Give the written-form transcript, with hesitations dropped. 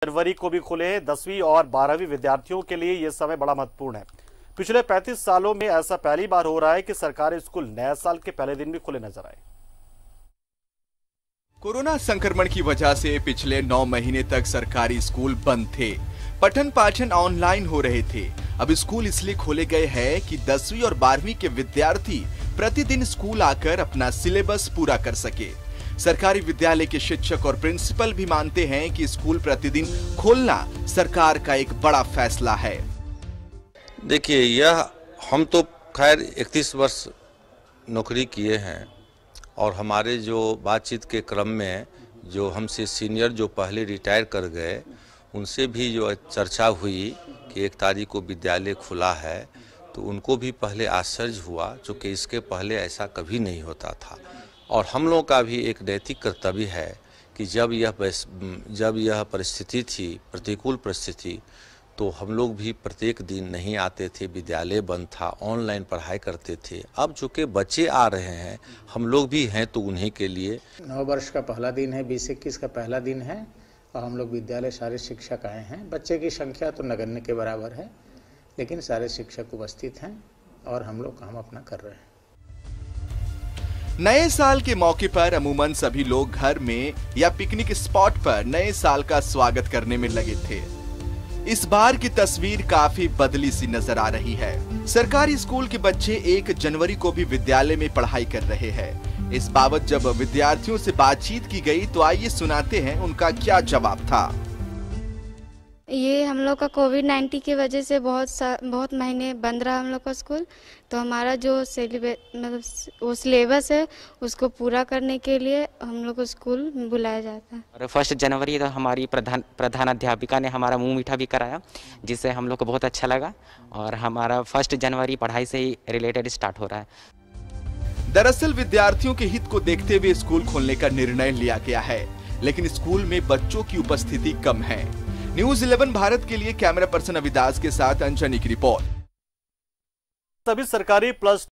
जनवरी को भी खुले हैं। 10वीं और 12वीं विद्यार्थियों के लिए यह समय बड़ा महत्वपूर्ण है। पिछले 35 सालों में ऐसा पहली बार हो रहा है कि सरकारी स्कूल नए साल के पहले दिन भी खुले नजर आए। कोरोना संक्रमण की वजह से पिछले 9 महीने तक सरकारी स्कूल बंद थे। पठन पाठन ऑनलाइन हो रहे थे। अब स्कूल इसलिए खोले गए हैं कि 10वीं और 12वीं के विद्यार्थी प्रतिदिन स्कूल आकर अपना सिलेबस पूरा कर सके। सरकारी विद्यालय के शिक्षक और प्रिंसिपल भी मानते हैं कि स्कूल प्रतिदिन खोलना सरकार का एक बड़ा फैसला है। देखिए, यह हम तो खैर 31 वर्ष नौकरी किए हैं और हमारे जो बातचीत के क्रम में जो हमसे सीनियर जो पहले रिटायर कर गए उनसे भी जो चर्चा हुई कि 1 तारीख को विद्यालय खुला है, तो उनको भी पहले आश्चर्य हुआ, क्योंकि इसके पहले ऐसा कभी नहीं होता था। और हम लोगों का भी एक नैतिक कर्तव्य है कि जब यह परिस्थिति थी, प्रतिकूल परिस्थिति, तो हम लोग भी प्रत्येक दिन नहीं आते थे, विद्यालय बंद था, ऑनलाइन पढ़ाई करते थे। अब चूँकि बच्चे आ रहे हैं, हम लोग भी हैं, तो उन्हीं के लिए नव वर्ष का पहला दिन है, 2021 का पहला दिन है और हम लोग विद्यालय सारे शिक्षक आए हैं। बच्चे की संख्या तो नगण्य के बराबर है, लेकिन सारे शिक्षक उपस्थित हैं और हम लोग काम अपना कर रहे हैं। नए साल के मौके पर अमूमन सभी लोग घर में या पिकनिक स्पॉट पर नए साल का स्वागत करने में लगे थे। इस बार की तस्वीर काफी बदली सी नजर आ रही है। सरकारी स्कूल के बच्चे 1 जनवरी को भी विद्यालय में पढ़ाई कर रहे हैं। इस बाबत जब विद्यार्थियों से बातचीत की गई तो आइए सुनाते हैं उनका क्या जवाब था। ये हम लोग का कोविड-19 की वजह से बहुत महीने बंद रहा हम लोग का स्कूल, तो हमारा जो सिलेबस है उसको पूरा करने के लिए हम लोग को स्कूल बुलाया जाता है। और 1 जनवरी तो हमारी प्रधान अध्यापिका ने हमारा मुंह मीठा भी कराया, जिससे हम लोग को बहुत अच्छा लगा और हमारा 1 जनवरी पढ़ाई से ही रिलेटेड स्टार्ट हो रहा है। दरअसल विद्यार्थियों के हित को देखते हुए स्कूल खोलने का निर्णय लिया गया है, लेकिन स्कूल में बच्चों की उपस्थिति कम है। न्यूज़ 11 भारत के लिए कैमरा पर्सन अविदास के साथ अंजनी की रिपोर्ट। सभी सरकारी प्लस